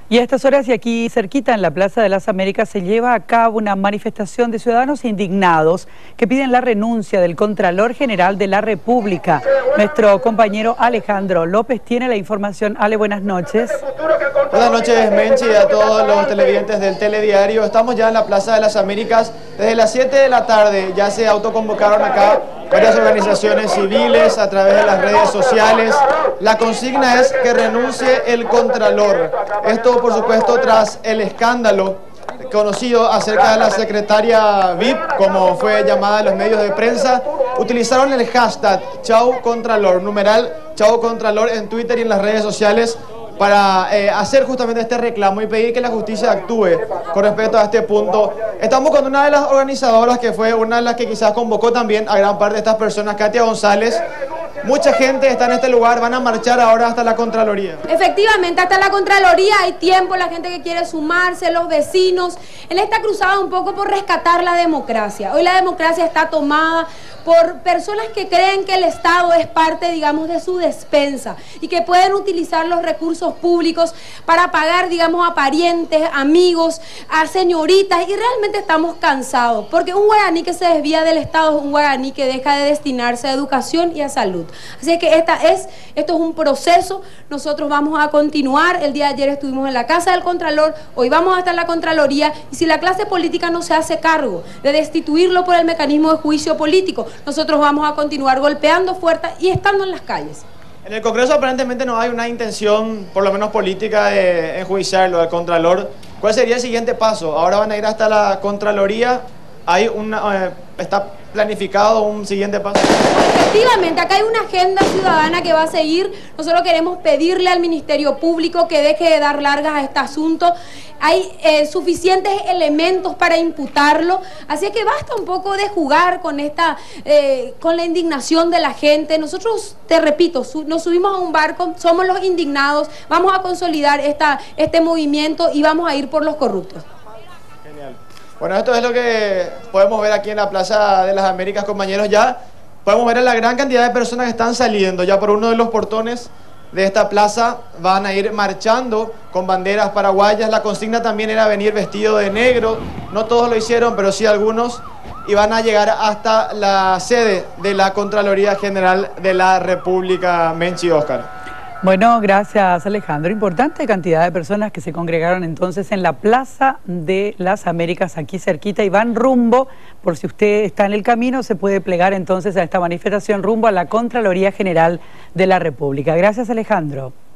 Y a estas horas y aquí cerquita en la Plaza de las Américas se lleva a cabo una manifestación de ciudadanos indignados que piden la renuncia del Contralor General de la República. Nuestro compañero Alejandro López tiene la información. Ale, buenas noches. Buenas noches, Menchi, y a todos los televidentes del Telediario. Estamos ya en la Plaza de las Américas. Desde las 7 de la tarde ya se autoconvocaron acá varias organizaciones civiles a través de las redes sociales. La consigna es que renuncie el Contralor. Esto, por supuesto, tras el escándalo conocido acerca de la secretaria VIP, como fue llamada en los medios de prensa. Utilizaron el hashtag Chau Contralor, numeral Chau Contralor en Twitter y en las redes sociales para hacer justamente este reclamo y pedir que la justicia actúe con respecto a este punto. Estamos con una de las organizadoras que fue una de las que quizás convocó también a gran parte de estas personas, Katia González. Mucha gente está en este lugar, van a marchar ahora hasta la Contraloría. Efectivamente, hasta la Contraloría hay tiempo, la gente que quiere sumarse, los vecinos. En esta cruzada un poco por rescatar la democracia. Hoy la democracia está tomada por personas que creen que el Estado es parte, digamos, de su despensa y que pueden utilizar los recursos públicos para pagar, digamos, a parientes, amigos, a señoritas, y realmente estamos cansados, porque un guaraní que se desvía del Estado es un guaraní que deja de destinarse a educación y a salud. Así que esto es un proceso. Nosotros vamos a continuar. El día de ayer estuvimos en la Casa del Contralor, hoy vamos hasta la Contraloría, y si la clase política no se hace cargo de destituirlo por el mecanismo de juicio político, nosotros vamos a continuar golpeando fuerte y estando en las calles. En el Congreso aparentemente no hay una intención, por lo menos política, de enjuiciarlo al Contralor. ¿Cuál sería el siguiente paso? Ahora van a ir hasta la Contraloría. ¿Está planificado un siguiente paso? Efectivamente, acá hay una agenda ciudadana que va a seguir. Nosotros queremos pedirle al Ministerio Público que deje de dar largas a este asunto. Hay suficientes elementos para imputarlo, así que basta un poco de jugar con con la indignación de la gente. Nosotros, te repito, nos subimos a un barco, somos los indignados, vamos a consolidar este movimiento y vamos a ir por los corruptos. Genial. Bueno, esto es lo que podemos ver aquí en la Plaza de las Américas, compañeros. Ya podemos ver a la gran cantidad de personas que están saliendo ya por uno de los portones de esta plaza. Van a ir marchando con banderas paraguayas. La consigna también era venir vestido de negro. No todos lo hicieron, pero sí algunos. Y van a llegar hasta la sede de la Contraloría General de la República. Menchi, Oscar. Bueno, gracias Alejandro. Importante cantidad de personas que se congregaron entonces en la Plaza de las Américas, aquí cerquita, y van rumbo, por si usted está en el camino, se puede plegar entonces a esta manifestación rumbo a la Contraloría General de la República. Gracias, Alejandro.